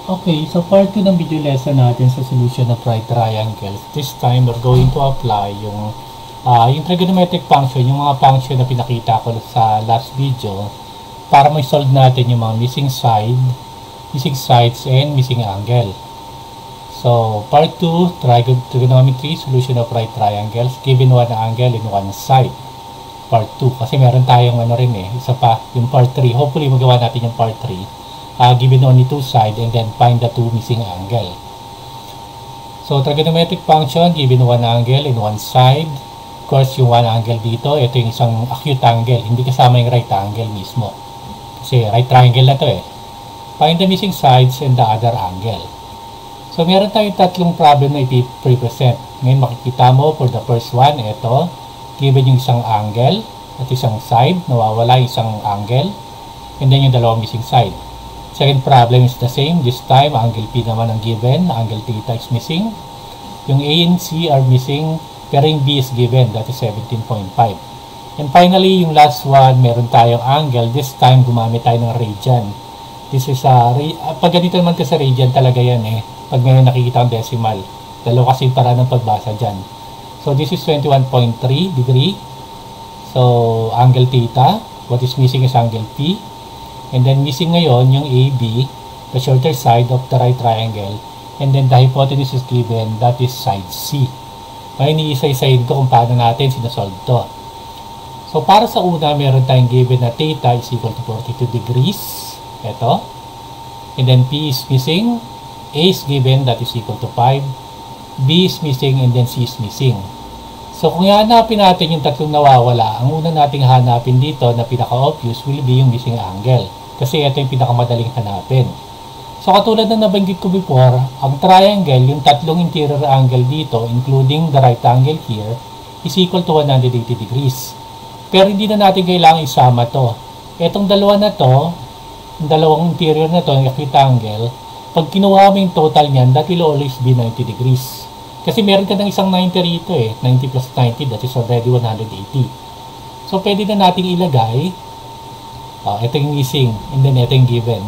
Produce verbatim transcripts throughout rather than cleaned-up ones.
Okay, so part two ng video lesson natin sa solution of right triangles. This time, we're going to apply yung, uh, yung trigonometric function, yung mga function na pinakita ko sa last video para may solve natin yung mga missing side, missing sides, and missing angle. So, part two, trigonometry, solution of right triangles, given one angle and one side. Part two, kasi meron tayong ano rin eh, isa pa, yung part three. Hopefully, magawa natin yung part three. Uh, given only two sides and then find the two missing angle. So, trigonometric function, given one angle and one side. Of course, yung one angle dito, ito yung isang acute angle. Hindi kasama yung right angle mismo. Kasi right triangle na to eh. Find the missing sides and the other angle. So, meron tayong tatlong problem na i-represent. Ngayon, makikita mo for the first one, ito. Given yung isang angle at isang side, nawawala yung isang angle. And then yung dalawang missing side. Second problem is the same. This time, angle P naman ang given. Angle theta is missing. Yung A and C are missing. Pero yung B is given. That is seventeen point five. And finally, yung last one, meron tayong angle. This time, gumamit tayo ng radian. This is a... Uh, pag ganito naman kasi radian talaga yan eh. Pag ngayon nakikita ang decimal. Dalawa kasi para ng pagbasa dyan. So, this is twenty-one point three degree. So, angle theta. What is missing is angle P. And then missing ngayon yung A B, the shorter side of the right triangle. And then the hypotenuse is given, that is side C. Ngayon iisa-isahin ko kung paano natin sinasolve to. So para sa una, meron tayong given na theta is equal to forty-two degrees. Ito. And then P is missing. A is given, that is equal to five. B is missing and then C is missing. So kung hanapin natin yung tatlong nawawala, ang una nating hanapin dito na pinaka-obvious will be yung missing angle. Kasi ito yung pinakamadaling hanapin. So katulad na nabanggit ko before, ang triangle, yung tatlong interior angle dito, including the right angle here, is equal to one hundred eighty degrees. Pero hindi na natin kailangan isama to. Etong dalawa na to, yung dalawang interior na to, yung acute angle, pag kinuha mo yung total niyan, that will always be ninety degrees. Kasi meron ka ng isang ninety rito eh. ninety plus ninety, that is already one hundred eighty. So, pwede na nating ilagay. Uh, ito yung missing. And then, ito yung given.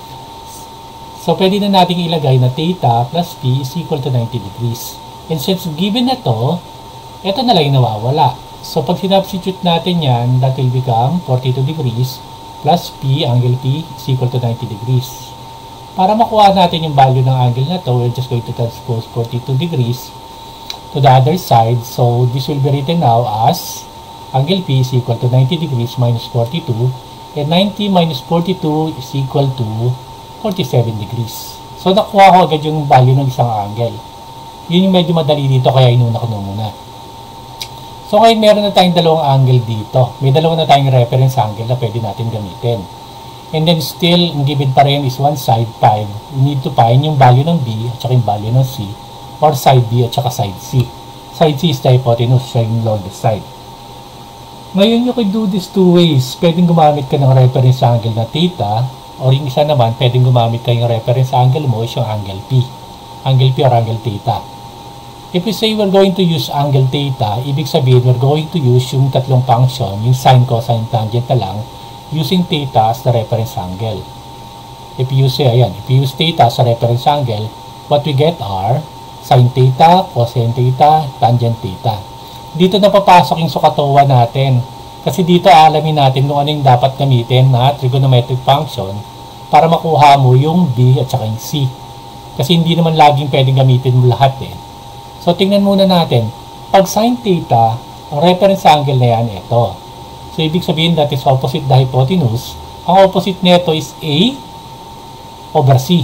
So, pwede na nating ilagay na theta plus P is equal to ninety degrees. And since given na to, ito na lang yung nawawala. So, pag sinubstitute natin yan, that will become forty-two degrees plus P, angle P, is equal to ninety degrees. Para makuha natin yung value ng angle na to, we're just going to transpose forty-two degrees to the other side. So, this will be written now as angle P is equal to ninety degrees minus forty-two. And ninety minus forty-two is equal to forty-seven degrees. So, nakuha ko agad yung value ng isang angle. Yun yung medyo madali dito, kaya inuna ko na muna. So, ngayon meron na tayong dalawang angle dito. May dalawa na tayong reference angle na pwede natin gamitin. And then still, ang given pa rin is one side, five. We need to find yung value ng B at saka yung value ng C. Or side B at saka side C. Side C is the hypotenuse, siya yung longest side. Ngayon, you can do this two ways. Pwedeng gumamit ka ng reference angle na theta. Or yung isa naman, pwedeng gumamit ka yung reference angle mo is yung angle P. Angle P or angle theta. If we say we're going to use angle theta, ibig sabihin we're going to use yung tatlong function, yung sine, cosine, tangent na lang, using theta as the reference angle. If you use, ayan, if you use theta as a reference angle, what we get are sine theta, cosine theta, tangent theta. Dito na papasok yung sukatowa natin. Kasi dito alamin natin kung ano yung dapat gamitin na trigonometric function para makuha mo yung B at saka yung C. Kasi hindi naman laging pwedeng gamitin mo lahat eh. So tingnan muna natin. Pag sine theta, ang reference angle na yan, ito. So, ibig sabihin that is opposite the hypotenuse. Ang opposite nito is A over C.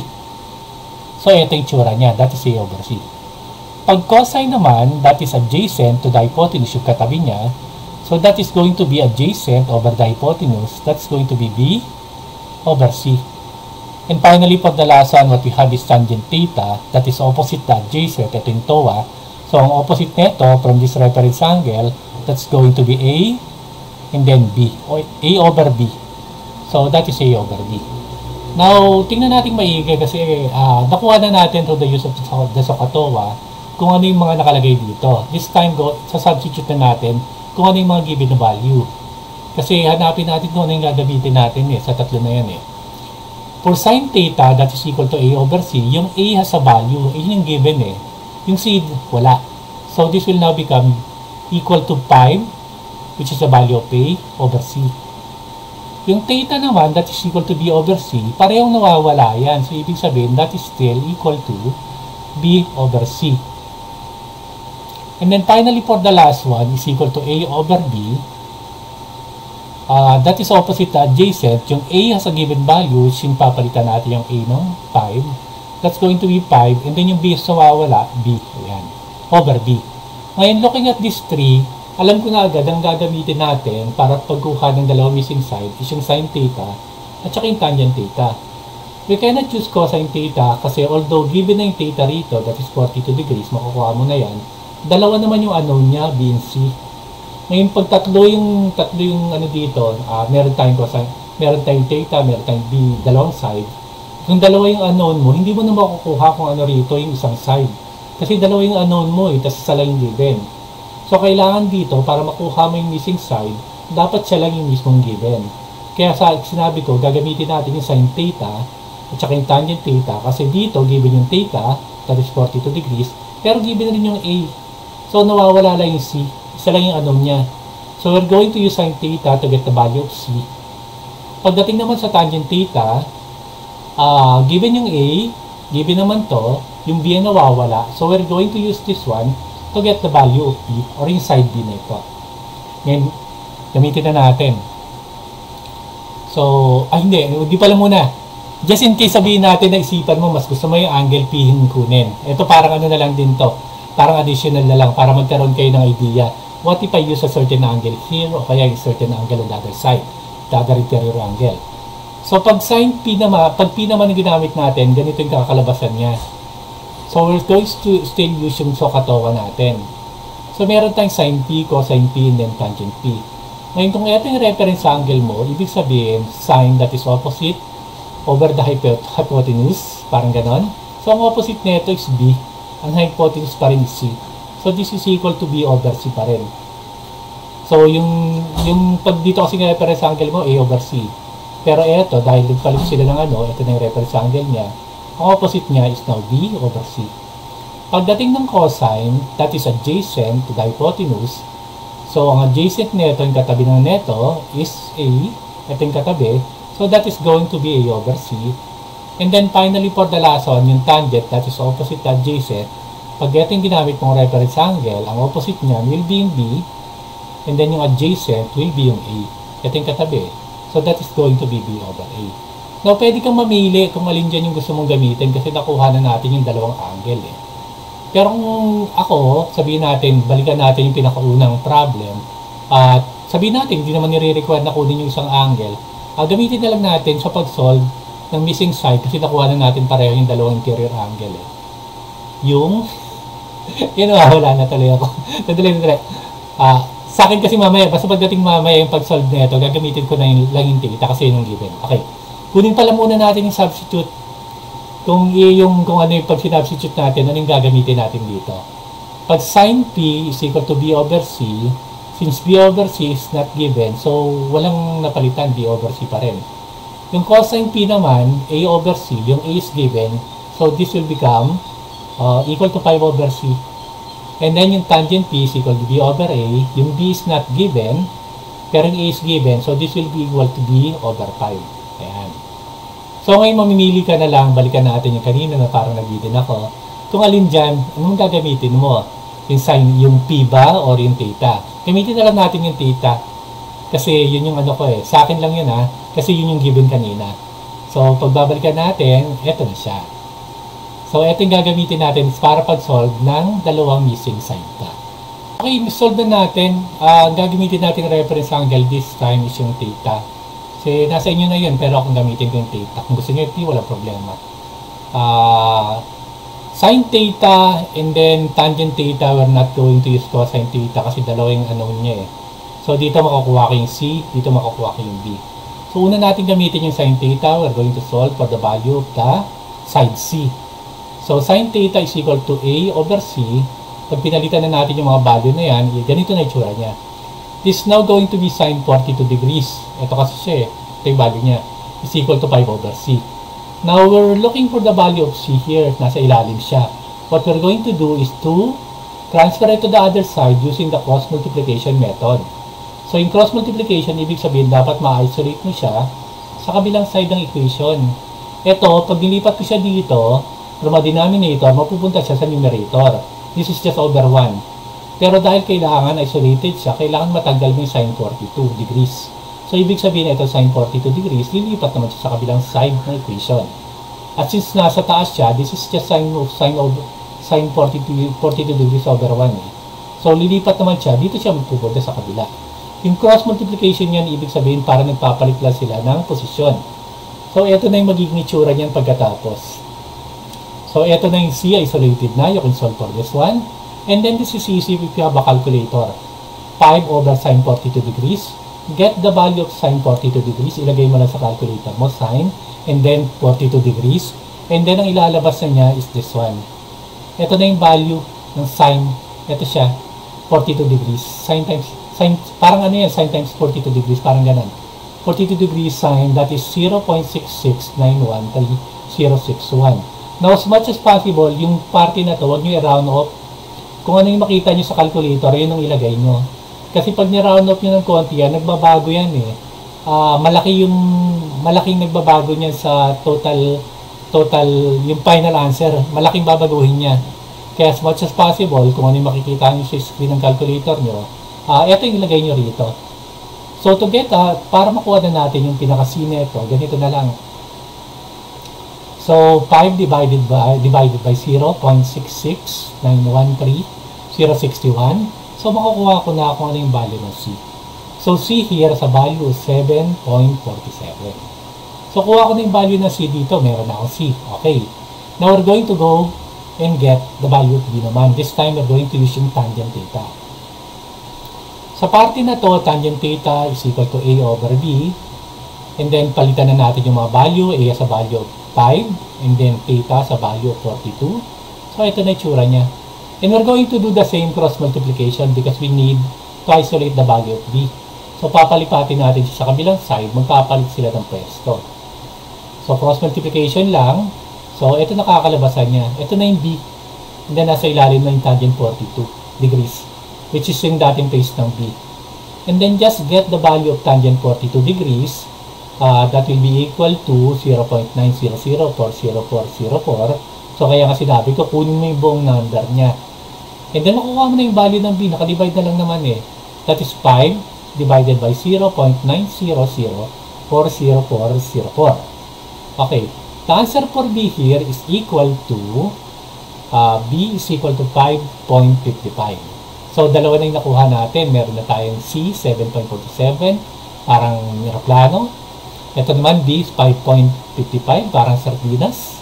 So, ito yung tsura niya. That is A over C. Pag cosine naman, that is adjacent to the hypotenuse, yung katabi niya. So, that is going to be adjacent over the hypotenuse. That's going to be B over C. And finally, for the last one, what we have is tangent theta. That is opposite the adjacent. Ito yung T O A. So, ang opposite nito from this reference angle, that's going to be A and then B, or A over B. So, that is A over B. Now, tingnan natin maigi kasi uh, nakuha na natin through the use of the SOHCAHTOA kung ano yung mga nakalagay dito. This time, go, sa substitute na natin kung ano yung mga given na value. Kasi hanapin natin kung ano yung gagamitin natin eh, sa tatlo na yan eh. For sine theta, that is equal to A over C, yung A has a value. A yung given eh. Yung C, wala. So, this will now become equal to five, which is the value of A over C. Yung theta naman, that is equal to B over C, parehong nawawala yan. So, ibig sabihin, that is still equal to B over C. And then, finally, for the last one, is equal to A over B. Uh, that is opposite to adjacent. Yung A has a given value, yung papalitan natin yung A ng five. That's going to be five. And then, yung B is nawawala, B. Ayan. Over B. Ngayon, looking at this tree, alam ko na agad ang gagamitin natin para pagkuha ng dalawang missing side is yung sine theta at saka yung tangent theta. We cannot choose cosine theta kasi although given na yung theta rito, that is forty-two degrees, makukuha mo na yan. Dalawa naman yung unknown niya, B and C. Ngayon, pag tatlo yung, tatlo yung ano dito, uh, meron tayong cosine, meron tayong theta, meron tayong B, dalawang side. Kung dalawa yung unknown mo, hindi mo na makukuha kung ano rito yung isang side. Kasi dalawa yung unknown mo eh, tapos isa lang yung given. So, kailangan dito, para makuha mo yung missing side, dapat siya lang yung mismong given. Kaya sa sinabi ko, gagamitin natin yung sine theta at saka yung tangent theta kasi dito, given yung theta, that is forty-two degrees, pero given rin yung A. So, nawawala lang yung C. Isa lang yung unknown niya. So, we're going to use sine theta to get the value of C. Pagdating naman sa tangent theta, uh, given yung A, given naman to, yung B ang nawawala. So, we're going to use this one to get the value of B or yung side B na ito. Ngayon, gamitin na natin. So, ah hindi, hindi pala muna. Just in case sabihin natin na isipan mo, mas gusto mo yung angle P yung kunin. Ito parang ano na lang din to. Parang additional na lang para magkaroon kayo ng idea. What if I use a certain angle here o kaya a certain angle on the other side? The other interior angle. So, pag sine P naman, pag P naman yung ginamit natin, ganito yung kakalabasan niya. So, we're going to still use yung SOHCAHTOA natin. So, meron tayong sine P, cosine P, and then tangent P. Ngayon, kung ito yung reference angle mo, ibig sabihin, sine that is opposite over the hypotenuse, parang ganon. So, ang opposite nito is B. Ang hypotenuse pa rin is C. So, this is equal to B over C pa rin. So, yung, yung pag dito kasi yung reference angle mo, A over C. Pero ito, dahil nagpalit sila ng ano, ito na yung reference angle niya, ang opposite niya is now B over C. Pagdating ng cosine, that is adjacent to the hypotenuse. So, ang adjacent nito, yung katabi ng neto, is A. Ito yung katabi. So, that is going to be A over C. And then, finally, for the last one, yung tangent, that is opposite to adjacent. Pag ito yung ginamit mong reference angle, ang opposite niya will be yung B. And then, yung adjacent will be yung A. Ito yung katabi. So, that is going to be B over A. Now, pwede kang mamili kung alin dyan yung gusto mong gamitin kasi nakuha na natin yung dalawang angle eh. Pero kung ako, sabihin natin, balikan natin yung pinakaunang problem at sabihin natin, hindi naman nire-require na kunin yung isang angle, uh, gamitin na lang natin sa pag-solve ng missing side kasi nakuha na natin pareho yung dalawang interior angle eh. Yung, yun na, wala na tuloy ako. Nadali, nadali. Ah, sa akin kasi mamaya, basta pagdating mamaya yung pag-solve na ito, gagamitin ko na yung lang yung theta kasi yun yung given. Okay. Kunin pala muna natin yung substitute. Kung yung kung ano yung pag sinubstitute natin, ano yung gagamitin natin dito. Pag sine P is equal to B over C, since B over C is not given, so walang napalitan, B over C pa rin. Yung cosine P naman, A over C, yung A is given, so this will become uh, equal to five over C. And then yung tangent P is equal to B over A, yung B is not given, pero yung A is given, so this will be equal to B over five. Ayan. So, ngayon mamimili ka na lang, balikan natin yung kanina na parang nag-din ako. Kung alin dyan, anong gagamitin mo? Yung sine, yung P ba or yung theta? Gamitin na lang natin yung theta. Kasi yun yung ano ko eh. Sa akin lang yun ha. Kasi yun yung given kanina. So, pagbabalikan natin, eto na siya. So, eto yung gagamitin natin para pag-solve ng dalawang missing side pa. Okay, solve na natin. Uh, gagamitin natin reference angle this time is yung theta. Kasi nasa inyo na yun, pero kung gamitin ko yung theta. Kung gusto nyo yung P, wala problema. Uh, sine theta and then tangent theta, we're not going to use cosine theta kasi dalawa yung ano niya eh. So, dito makukuha ko yung C, dito makukuha ko yung B. So, una natin gamitin yung sine theta, we're going to solve for the value of the side C. So, sine theta is equal to A over C. Pag pinalitan na natin yung mga value na yan, ganito na itsura niya. This is now going to be sine forty-two degrees. Ito kasi siya eh. Ito yung value niya. Is equal to five over C. Now, we're looking for the value of C here. Nasa ilalim siya. What we're going to do is to transfer it to the other side using the cross multiplication method. So, in cross multiplication, ibig sabihin, dapat ma-isolate mo siya sa kabilang side ng equation. Ito, pag nilipat ko siya dito, from a denominator, mapupunta siya sa numerator. This is just over one. Pero dahil kailangan isolated siya, kailangan matanggal mo yung sin forty-two degrees. So, ibig sabihin, ito sin forty-two degrees, lilipat naman siya sa kabilang side ng equation. At since nasa taas siya, this is just sin of sin of sin forty-two degrees over one. Eh. So, lilipat naman siya, dito siya mapupunta sa kabila. Yung cross multiplication yan, ibig sabihin, para nagpapalit lang sila ng posisyon. So, ito na yung magiging itsura niyan pagkatapos. So, ito na yung C, isolated na. You can solve for this one. And then, this is easy if you have a calculator. five over sin forty-two degrees. Get the value of sin forty-two degrees. Ilagay mo lang sa calculator mo, sin. And then, forty-two degrees. And then, ang ilalabas na niya is this one. Ito na yung value ng sin. Ito siya, forty-two degrees. Sin times, sin, parang ano yan, sin times forty-two degrees. Parang ganun. forty-two degrees sin, that is zero point six six nine one three zero six one. Now, as much as possible, yung party na to, huwag nyo i-round off. Kung ano yung makita nyo sa calculator, yun ang ilagay nyo. Kasi pag ni-round off nyo ng konti yan, nagbabago yan eh. Uh, malaki yung, malaking nagbabago niyan sa total, total, yung final answer. Malaking babaguhin niya. Kaya as much as possible, kung ano yung makikita nyo sa screen ng calculator nyo, uh, ito yung ilagay nyo rito. So, to get, uh, para makuha na natin yung pinaka-C nito, ganito na lang. So, five divided by, divided by zero point six six nine one three zero six one. So, makukuha ko na kung ano yung value ng C. So, C here sa value is seven point four seven. So, kuha ko na yung value ng C dito. Meron na akong C. Okay. Now, we're going to go and get the value of B naman. This time, we're going to use yung tangent theta. Sa parte na to, tangent theta is equal to A over B. And then, palitan na natin yung mga value. A sa value of five. And then, theta sa value of forty-two. So, ito na yung tsura niya. And we're going to do the same cross multiplication because we need to isolate the value of B. So, papalipatin natin siya sa kabilang side. Magpapalit sila ng pwesto. So, cross multiplication lang. So, ito nakakalabasan niya. Ito na yung B. And then, nasa ilalim na yung tangent forty-two degrees. Which is yung dating place ng B. And then, just get the value of tangent forty-two degrees. Uh, that will be equal to zero point nine zero zero four zero four zero four. So, kaya nga sinabi ko, kunin mo yung buong number niya. And then, makukuha mo na yung value ng B. Nakadivide na lang naman eh. That is five divided by zero point nine zero zero four zero four zero four. Okay. The answer for B here is equal to, uh, B is equal to five point five five. So, dalawa na yung nakuha natin. Meron na tayong C, seven point four seven. Parang aeroplano. Ito naman, D is five point five five, parang sardinas.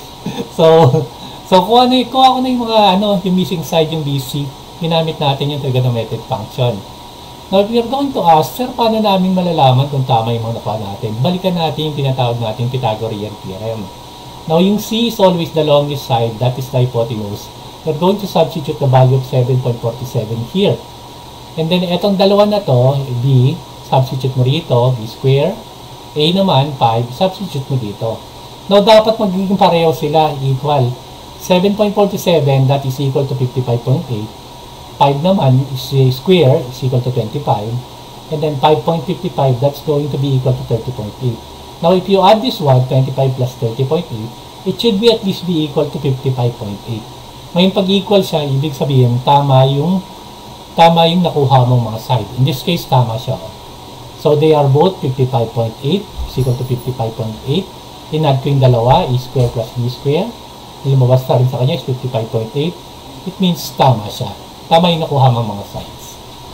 so, so kuha, na, kuha ko na yung mga, ano, yung missing side, yung B C. Ginamit natin yung trigonometric function. Now, if you're going to ask, sir, paano namin malalaman kung tama yung mga nakuha natin? Balikan natin yung tinatawag natin Pythagorean theorem. Now, yung C is always the longest side, that is the hypotenuse. We're going to substitute the value of seven point four seven here. And then, etong dalawa na to, B, substitute mo rito, B square. A naman, five, substitute mo dito. Now, dapat magiging pareho sila, equal. seven point four seven, that is equal to fifty-five point eight. five naman is uh, square, is equal to twenty-five. And then five point five five, that's going to be equal to thirty point eight. Now, if you add this one, twenty-five plus thirty point eight, it should be at least be equal to fifty-five point eight. Ngayon, pag equal siya, ibig sabihin, tama yung, tama yung nakuha mong mga side. In this case, tama siya. So, they are both fifty-five point eight is equal to fifty-five point eight. In-add ko yung dalawa, A square plus B square. Lumabas na rin sa kanya is fifty-five point eight. It means tama siya. Tama yung nakuha ng mga sides.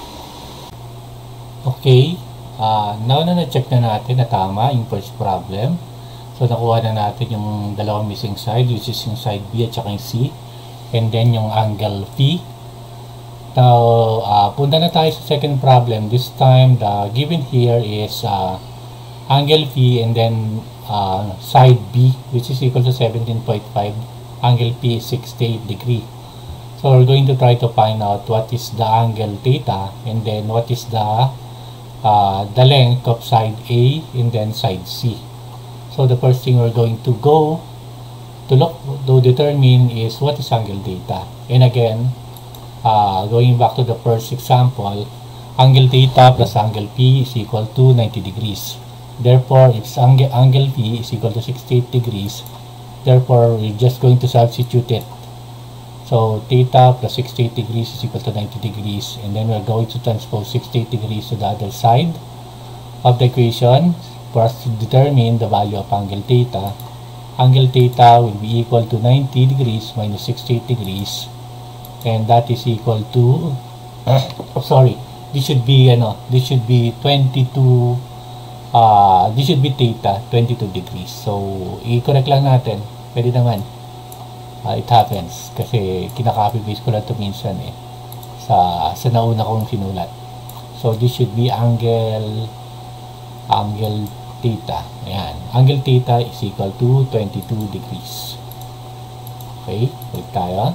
Okay. Uh, now na na-check na natin na tama yung first problem. So, nakuha na natin yung dalawang missing side, which is yung side B at saka yung C. And then yung angle Phi. Now, uh, punta na tayo sa second problem. This time, the given here is uh, angle Phi and then uh, side B, which is equal to seventeen point five. Angle P is sixty-eight degree. So, we're going to try to find out what is the angle theta and then what is the uh, the length of side A and then side C. So the first thing we're going to go to look to determine is what is angle theta. And again, uh, going back to the first example, angle theta plus angle P is equal to ninety degrees. Therefore, if angle, angle P is equal to sixty-eight degrees, therefore we're just going to substitute it. So theta plus sixty-eight degrees is equal to ninety degrees, and then we're going to transpose sixty-eight degrees to the other side of the equation for us to determine the value of angle theta. Angle theta will be equal to ninety degrees minus sixty-eight degrees, and that is equal to oh, sorry, this should be ano, this should be twenty-two, uh, this should be theta twenty-two degrees. So i-correct lang natin, pwede naman. Uh, it happens kasi kinaka-copy paste ko lang ito minsan eh sa, sa nauna kong sinulat. So this should be angle angle theta. Ayan. Angle theta is equal to twenty-two degrees. Okay, balik tayo.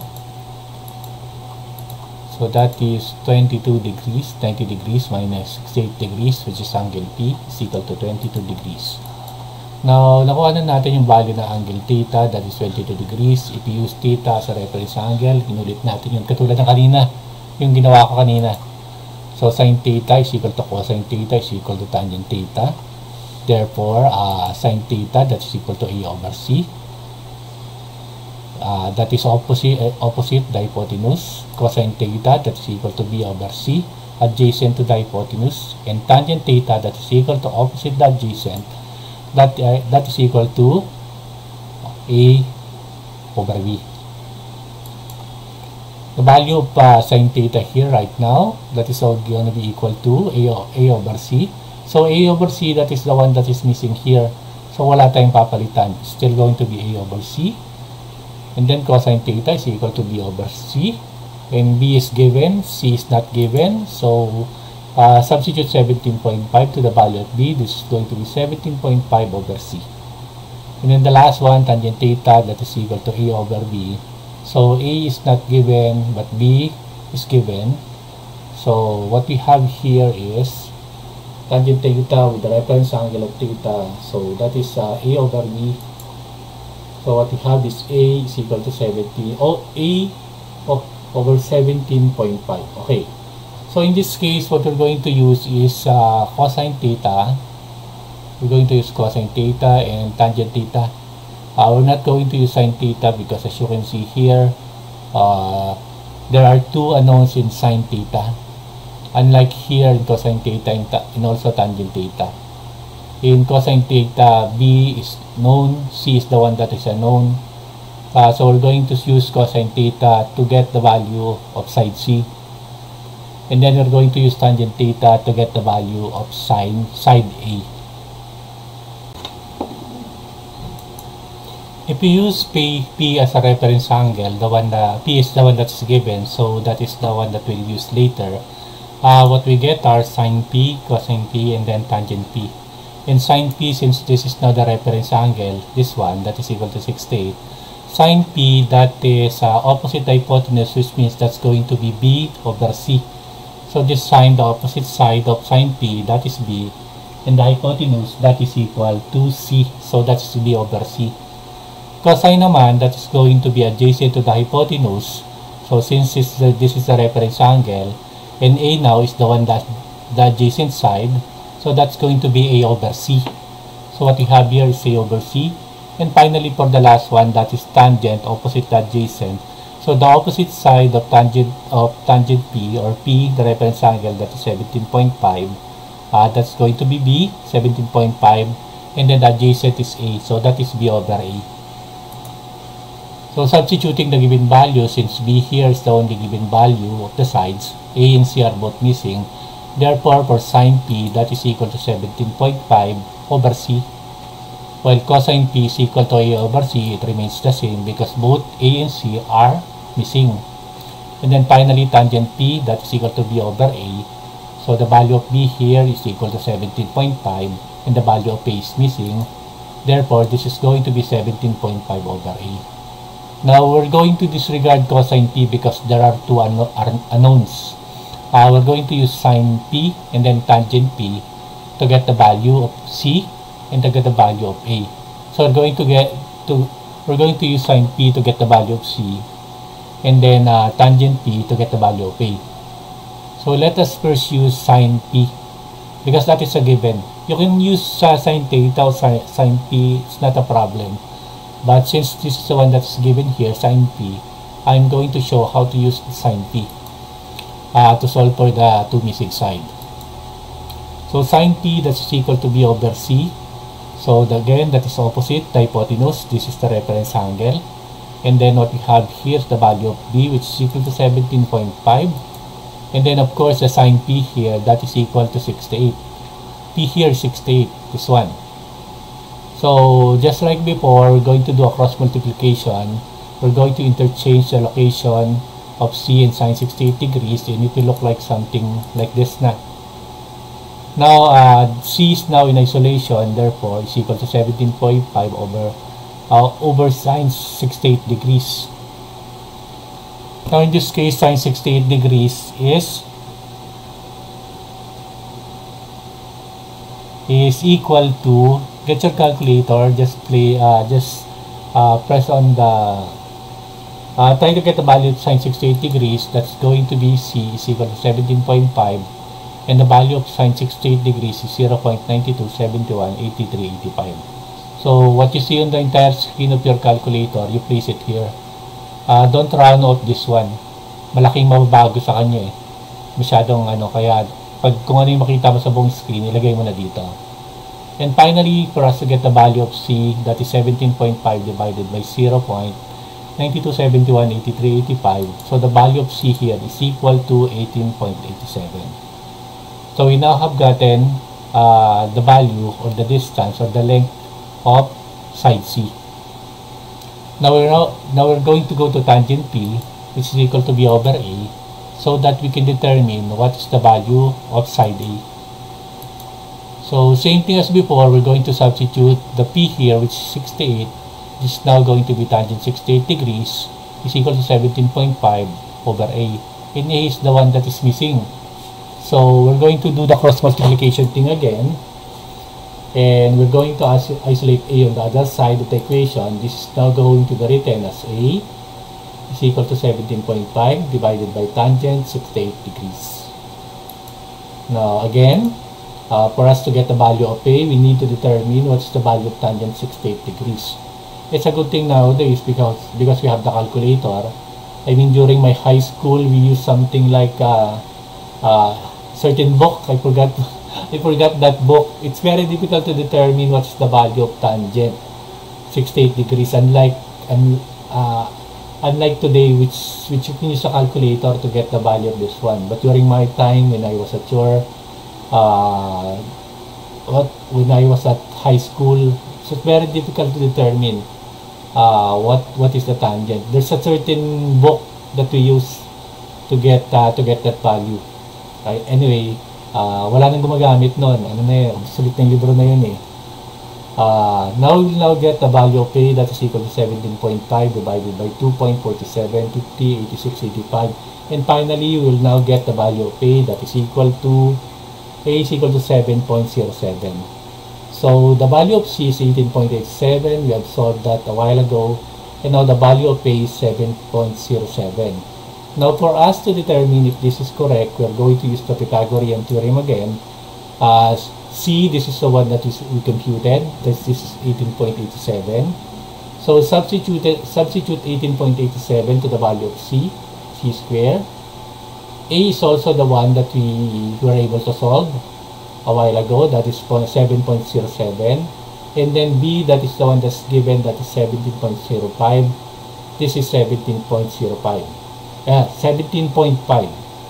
So that is twenty-two degrees, ninety degrees minus sixty-eight degrees, which is angle P, is equal to twenty-two degrees. Now, nakuha na natin yung value ng angle theta, that is twenty-two degrees. If you use theta as a reference angle, inulit natin yung katulad ng kanina, yung ginawa ko kanina. So, sin theta is equal to cosine theta is equal to tangent theta. Therefore, uh, sin theta, that is equal to A over C. Uh, that is opposite, uh, opposite the hypotenuse. Cosine theta, that is equal to B over C, adjacent to the hypotenuse. And tangent theta, that is equal to opposite the adjacent. That, uh, that is equal to A over B. The value of uh, sin theta here right now, that is all going to be equal to A, A over C. So A over C, that is the one that is missing here. So wala tayong papalitan. It's still going to be A over C. And then cosine theta is equal to B over C. And B is given, C is not given. So Uh, substitute seventeen point five to the value of B. This is going to be seventeen point five over C. And then the last one, tangent theta, that is equal to A over B. So A is not given, but B is given. So what we have here is tangent theta with the reference angle of theta. So that is uh, A over B. So what we have is A is equal to seventeen. Oh, A of, over seventeen point five. Okay. So in this case, what we're going to use is uh, cosine theta. We're going to use cosine theta and tangent theta. Uh, we're not going to use sin theta because as you can see here, uh, there are two unknowns in sin theta. Unlike here in cosine theta and, and also tangent theta. In cosine theta, B is known, C is the one that is unknown. Uh, so we're going to use cosine theta to get the value of side C. And then we're going to use tangent theta to get the value of sine side A. If you use P, P as a reference angle, the one that P is the one that's given, so that is the one that we'll use later. Uh, what we get are sine P, cosine P, and then tangent P. In sine P, since this is now the reference angle, this one that is equal to sixty-eight. Sine P, that is uh, opposite the hypotenuse, which means that's going to be B over C. So this sine, the opposite side of sine P, that is B, and the hypotenuse, that is equal to C. So that's B over C. Cosine naman, that is going to be adjacent to the hypotenuse. So since this, uh, this is the reference angle, and A now is the one that the adjacent side, so that's going to be A over C. So what we have here is A over C. And finally, for the last one, that is tangent, opposite the adjacent. So the opposite side of tangent of tangent P, or P, the reference angle, that is seventeen point five. Uh, that's going to be B, seventeen point five, and then the adjacent is A, so that is B over A. So substituting the given value, since B here is the only given value of the sides, A and C are both missing. Therefore, for sine P, that is equal to seventeen point five over C. While cosine P is equal to A over C, it remains the same because both A and C are missing. And then finally, tangent P, that is equal to B over A. So the value of B here is equal to seventeen point five, and the value of A is missing. Therefore, this is going to be seventeen point five over A. Now, we're going to disregard cosine P because there are two unkno unknowns. Uh, we're going to use sine P and then tangent P to get the value of C and to get the value of A. So we're going to get to we're going to use sine p to get the value of c, and then uh, tangent p to get the value of a. So let us first use sine p, because that is a given. You can use uh, sine theta or sine, sine p, it's not a problem. But since this is the one that's given here, sine p, I'm going to show how to use sine p uh, to solve for the two missing side. So sine p, that's equal to b over c. So the, again, that is opposite, the hypotenuse. This is the reference angle. And then what we have here is the value of b, which is equal to seventeen point five. And then of course the sine p here, that is equal to sixty-eight. P here is sixty-eight, this one. So just like before, we're going to do a cross multiplication. We're going to interchange the location of c and sine sixty-eight degrees, and it will look like something like this now. Now uh, c is now in isolation, therefore is equal to seventeen point five over uh, over sine sixty-eight degrees. Now in this case, sine sixty-eight degrees is is equal to, get your calculator, just play uh, just uh, press on the uh, trying to get the value of sine sixty-eight degrees. That's going to be c is equal to seventeen point five, and the value of sine sixty-eight degrees is zero point nine two seven one eight three eight five. So what you see on the entire screen of your calculator, you place it here. Uh, don't round out this one. Malaking mababago sa kanya eh. Masyadong ano, kaya pag kung ano yung makita mo sa buong screen, ilagay mo na dito. And finally, for us to get the value of c, that is seventeen point five divided by zero point nine two seven one eight three eight five. So the value of c here is equal to eighteen point eight seven. So we now have gotten uh, the value or the distance or the length of side c. Now we're, now, now we're going to go to tangent p, which is equal to b over a, so that we can determine what is the value of side a. So same thing as before, we're going to substitute the p here, which is sixty-eight. This is now going to be tangent sixty-eight degrees is equal to seventeen point five over a. And a is the one that is missing. So we're going to do the cross multiplication thing again. And we're going to isolate a on the other side of the equation. This is now going to be written as a is equal to seventeen point five divided by tangent sixty-eight degrees. Now again, uh, for us to get the value of a, we need to determine what's the value of tangent sixty-eight degrees. It's a good thing nowadays because because we have the calculator. I mean, during my high school, we used something like a uh, uh, certain book. I forgot. I forgot that book. It's very difficult to determine what's the value of tangent sixty-eight degrees. Unlike un, uh, unlike today, which which you can use a calculator to get the value of this one. But during my time, when I was at your uh, what when I was at high school, so it's very difficult to determine uh, what what is the tangent. There's a certain book that we use to get uh, to get that value. Right? Anyway. Uh, wala nang gumagamit nun. Ano na yun? Obsolete na yung libro na yun eh. Uh, now we will now get the value of a, that is equal to seventeen point five divided by two point four seven five zero eight six eight five. And finally, we will now get the value of a, that is equal to a is equal to seven point zero seven. So the value of c is eighteen point eight seven. We have solved that a while ago. And now the value of a is seven point zero seven. Now, for us to determine if this is correct, we are going to use the Pythagorean theorem again. Uh, C, this is the one that is, we computed. This, this is eighteen point eight seven. So, substitute, substitute eighteen point eight seven to the value of C, C squared. A is also the one that we were able to solve a while ago. That is seven point zero seven. And then B, that is the one that's given, that is seventeen point zero five. This is seventeen point zero five. Uh, seventeen point five.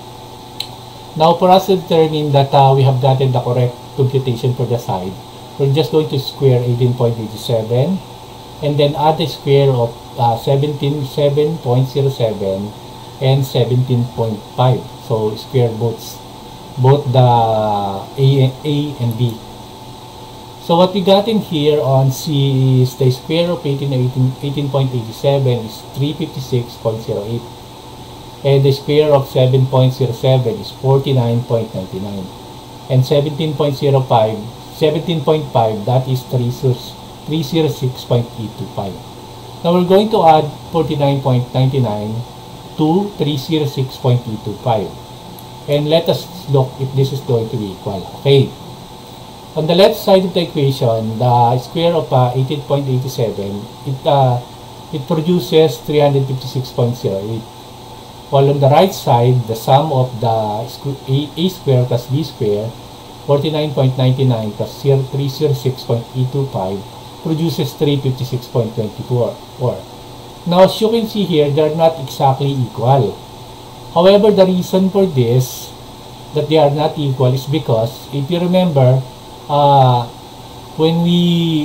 Now, for us to determine that uh, we have gotten the correct computation for the side, we're just going to square eighteen point eight seven and then add the square of uh, seventeen point zero seven and seventeen point five. So, square both, both the A, A and B. So, what we got in here on C is the square of eighteen point eight seven is three hundred fifty-six point zero eight. And the square of seven point zero seven is forty-nine point nine nine. And seventeen point zero five, seventeen point five, that is three three hundred six point eight two five. Now we're going to add forty-nine point nine nine to three hundred six point eight two five. And let us look if this is going to be equal. Okay. On the left side of the equation, the square of uh, eighteen point eight seven, it, uh, it produces three hundred fifty-six point zero eight. While on the right side, the sum of the a, a square plus b square, forty-nine point nine nine plus three hundred six point eight two five, produces three hundred fifty-six point two four. Now, as you can see here, they're not exactly equal. However, the reason for this, that they are not equal, is because, if you remember, uh, when we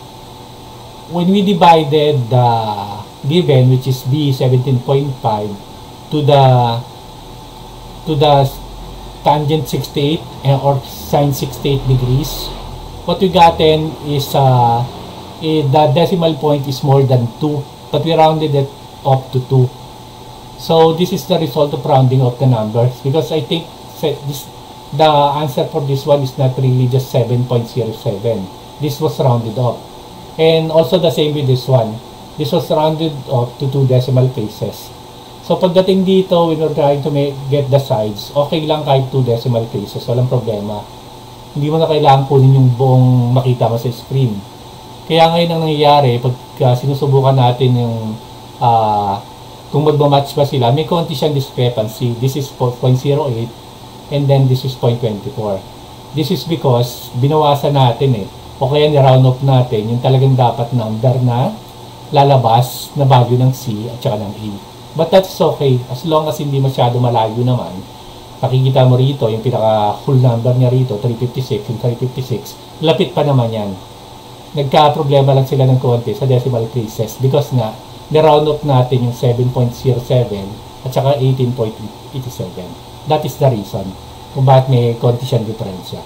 when we divided the given, which is b seventeen point five, to the to the tangent sixty-eight uh, or sine sixty-eight degrees, what we gotten is uh, eh, the decimal point is more than two, but we rounded it up to two. So this is the result of rounding of the numbers, because I think this, the answer for this one is not really just seven point zero seven. This was rounded up. And also the same with this one. This was rounded up to two decimal places. So pagdating dito, when we're trying to make, get the sides, okay lang kahit two decimal places, walang problema. Hindi mo na kailangan kunin yung buong makita mo sa screen. Kaya ngayon ang nangyayari, pag uh, sinusubukan natin yung uh, kung magmamatch pa sila, may konti siyang discrepancy. This is zero point zero eight and then this is zero point two four. This is because binawasan natin eh. O kaya ni-round off natin yung talagang dapat number na lalabas na value ng C at saka ng A. But that's okay. As long as hindi masyado malayo naman. Nakikita mo rito, yung pinaka full number niya rito, three fifty-six, yung three fifty-six, lapit pa naman yan. Nagka-problema lang sila ng konti sa decimal places because nga, ni-round off natin yung seven point zero seven at saka eighteen point eight seven. That is the reason kung bakit may konti siyang diferensya.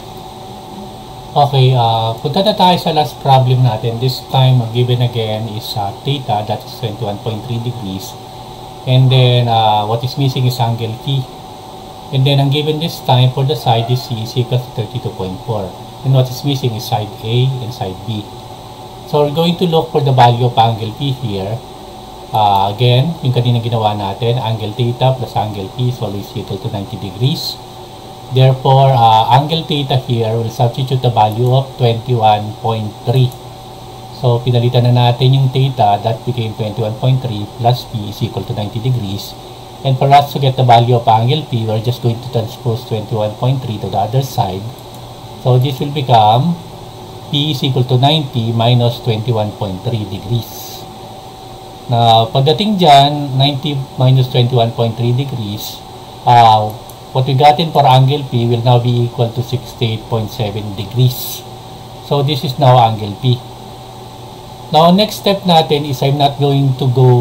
Okay, uh, punta na tayo sa last problem natin. This time, given again is uh, theta, that is twenty-one point three degrees. And then, uh, what is missing is angle T. And then, ang given this time for the side is C is equal to thirty-two point four. And what is missing is side A and side B. So, we're going to look for the value of angle P here. Uh, again, yung kanina ginawa natin, angle theta plus angle P is always equal to ninety degrees. Therefore, uh, angle theta here will substitute the value of twenty-one point three. So, pinalitan na natin yung theta, that became twenty-one point three plus P is equal to ninety degrees. And for us to get the value of angle P, we're just going to transpose twenty-one point three to the other side. So, this will become P is equal to ninety minus twenty-one point three degrees. Now, pagdating dyan, ninety minus twenty-one point three degrees, uh, what we got in for angle P will now be equal to sixty-eight point seven degrees. So, this is now angle P. Now, next step natin is I'm not going to go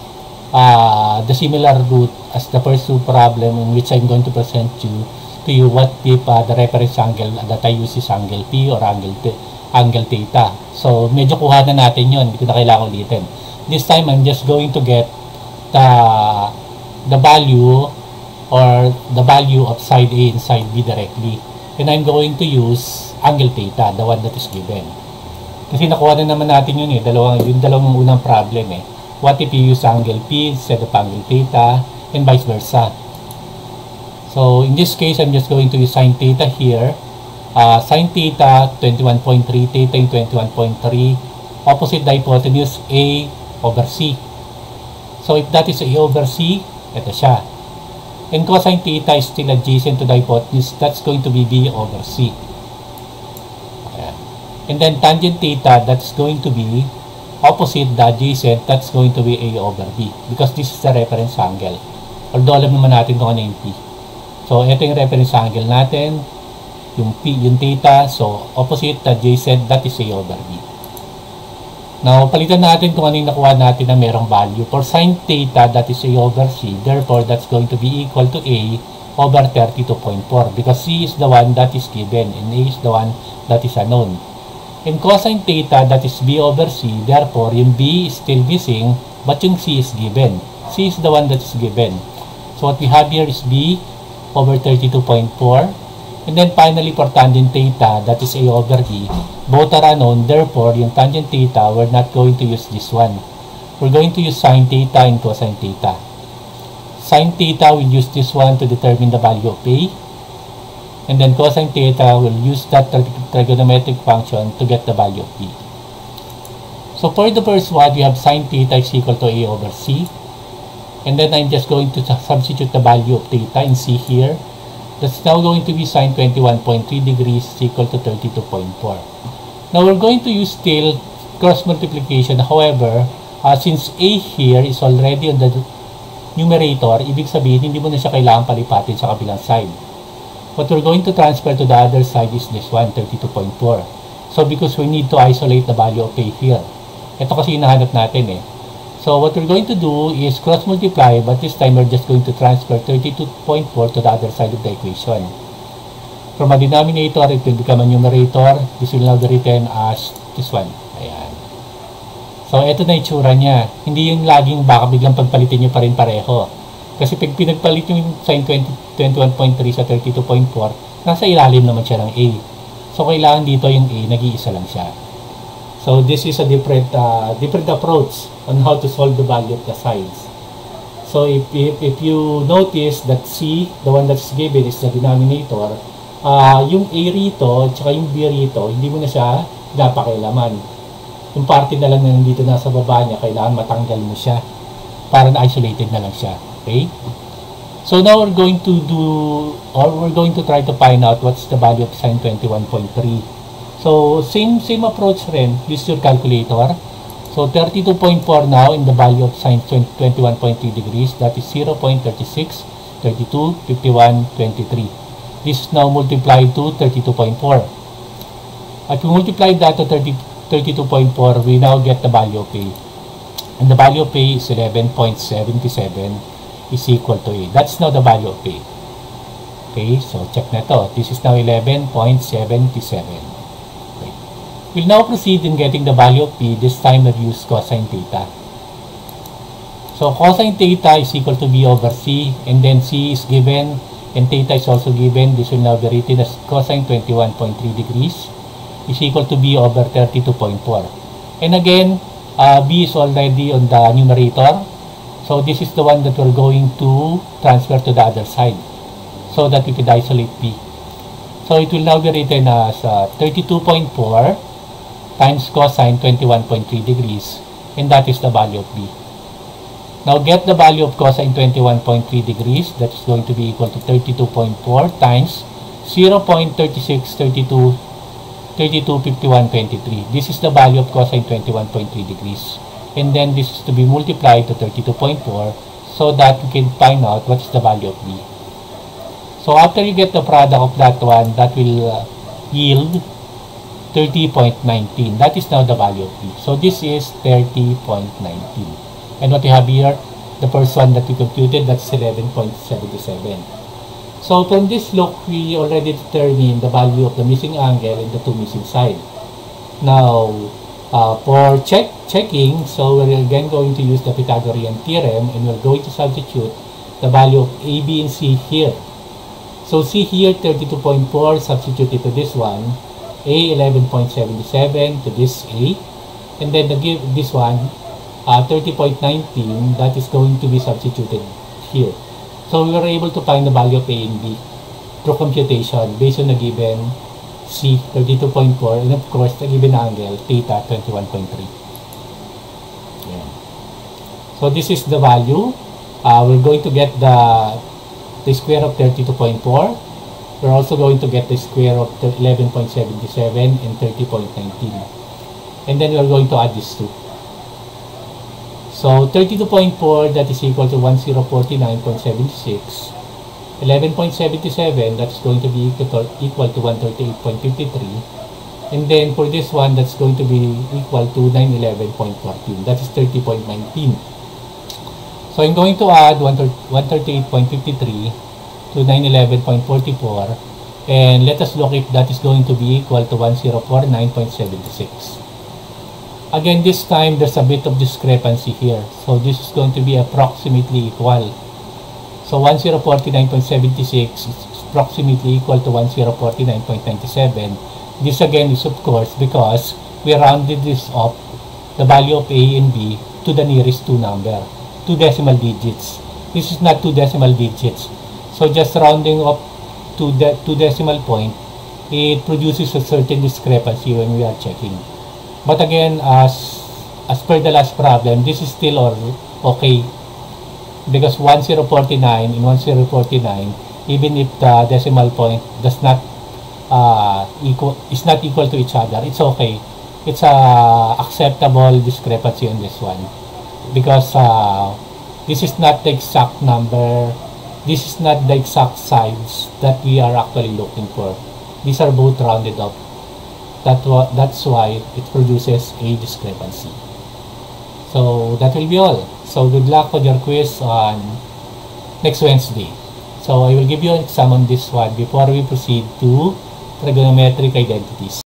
uh, the similar route as the first two problem in which I'm going to present you to you what if uh, the reference angle that I use is angle P or angle T. angle theta. So, medyo kuha na natin yun. Hindi ko na kailangan ulitin. This time, I'm just going to get the, the value or the value of side A and side B directly. And I'm going to use angle theta, the one that is given. Kasi nakuha na naman natin yun eh. Dalawang, yung dalawang unang problem eh. What if you use angle P instead of angle theta and vice versa. So, in this case, I'm just going to use sine theta here. Uh, sine theta, twenty-one point three, theta in twenty-one point three, opposite the hypotenuse A over C. So, if that is A over C, ito siya. And cosine theta is still adjacent to the hypotenuse, that's going to be B over C. Ayan. And then tangent theta, that's going to be opposite the adjacent, that's going to be A over B. Because this is the reference angle. Although alam naman natin kung ano yung P. So, ito yung reference angle natin. Yung P, yung theta, so opposite, adjacent, that is A over B. Now, palitan natin kung ano yung nakuha natin na merong value. For sine theta, that is A over C. Therefore, that's going to be equal to A over thirty-two point four because C is the one that is given and A is the one that is unknown. In cosine theta, that is B over C. Therefore, yung B is still missing but yung C is given. C is the one that is given. So, what we have here is B over thirty-two point four. And then finally, for tangent theta, that is A over E, both are unknown. Therefore, yung tangent theta, we're not going to use this one. We're going to use sine theta and cosine theta. Sine theta, we'll use this one to determine the value of A. And then cosine theta, we'll use that trigonometric function to get the value of B. So for the first one, we have sine theta is equal to A over C. And then I'm just going to substitute the value of theta in C here. That's now going to be sine twenty-one point three degrees is equal to thirty-two point four. Now we're going to use still cross multiplication. However, uh, since A here is already on the numerator, ibig sabihin hindi mo na siya kailangan palipatin sa kabilang side. What we're going to transfer to the other side is this one, thirty-two point four. So because we need to isolate the value of A here. Ito kasi hinahanap natin eh. So what we're going to do is cross multiply, but this time we're just going to transfer thirty-two point four to the other side of the equation. From a denominator, it will become a numerator. This will now be written as this one. Ayan. So ito na itsura niya. Hindi yung laging baka biglang pagpalitin nyo pa rin pareho. Kasi pag pinagpalit yung sine twenty-one point three sa thirty-two point four, nasa ilalim naman siya ng A. So kailangan dito yung A, nag-iisa lang siya. So this is a different uh, different approach on how to solve the value of the sides. So if, if, if you notice that C, the one that's given is the denominator, uh, yung A rito, tsaka yung B rito, hindi mo na siya napakialaman. Yung parte na lang na nandito nasa baba niya, kailangan matanggal mo siya para na-isolated na lang siya. Okay? So now we're going to do, or we're going to try to find out what's the value of sine twenty-one point three. So, same same approach rin. Use your calculator. So, thirty-two point four now in the value of sine twenty-one point three degrees. That is zero point three six, thirty-two, fifty-one, twenty-three. This is now multiplied to thirty-two point four. If we multiply that to thirty-two point four, we now get the value of A. And the value of A is eleven point seven seven is equal to A. That's now the value of A. Okay, so check na to. This is now eleven point seven seven. We'll now proceed in getting the value of P. This time we'll use cosine theta. So cosine theta is equal to B over C, and then C is given and theta is also given. This will now be written as cosine twenty-one point three degrees is equal to B over thirty-two point four. And again, uh, B is already on the numerator. So this is the one that we're going to transfer to the other side so that we could isolate B. So it will now be written as uh, thirty-two point four times cosine twenty-one point three degrees, and that is the value of B. Now get the value of cosine twenty-one point three degrees. That is going to be equal to thirty-two point four times zero point three six, thirty-two, thirty-two, fifty-one, twenty-three. This is the value of cosine twenty-one point three degrees. And then this is to be multiplied to thirty-two point four so that we can find out what is the value of B. So after you get the product of that one, that will uh, yield thirty point one nine. That is now the value of B. So this is thirty point one nine. And what we have here, the first one that we computed, that's eleven point seven seven. So from this look, we already determined the value of the missing angle and the two missing sides. Now, uh, for check checking, so we're again going to use the Pythagorean theorem, and we're going to substitute the value of A, B, and C here. So see here, thirty-two point four, substitute it to this one. A, eleven point seven seven to this A, and then the give this one uh, thirty point one nine, that is going to be substituted here. So we were able to find the value of A and B through computation based on the given C, thirty-two point four, and of course the given angle theta, twenty-one point three. Yeah. So this is the value. Uh, we're going to get the the square of thirty-two point four. We're also going to get the square of eleven point seven seven and thirty point one nine. And then we're going to add these two. So thirty-two point four, that is equal to one thousand forty-nine point seven six. eleven point seven seven, that's going to be equal to, equal to one hundred thirty-eight point five three. And then for this one, that's going to be equal to nine hundred eleven point one four. That is thirty point one nine. So I'm going to add one hundred thirty-eight point five three to nine hundred eleven point four four, and let us look if that is going to be equal to one thousand forty-nine point seven six. Again, this time there's a bit of discrepancy here, so this is going to be approximately equal. So one thousand forty-nine point seven six is approximately equal to one thousand forty-nine point nine seven. This again is of course because we rounded this up, the value of A and B, to the nearest two number, two decimal digits. This is not two decimal digits. So just rounding up to the two decimal point, it produces a certain discrepancy when we are checking. But again, as as per the last problem, this is still or okay, because one thousand forty-nine and one thousand forty-nine, even if the decimal point does not uh, equal is not equal to each other, it's okay. It's a acceptable discrepancy on this one, because uh, this is not the exact number, this is not the exact size that we are actually looking for. These are both rounded up. That that's why it produces a discrepancy. So that will be all. So good luck with your quiz on next Wednesday. So I will give you an exam on this one before we proceed to trigonometric identities.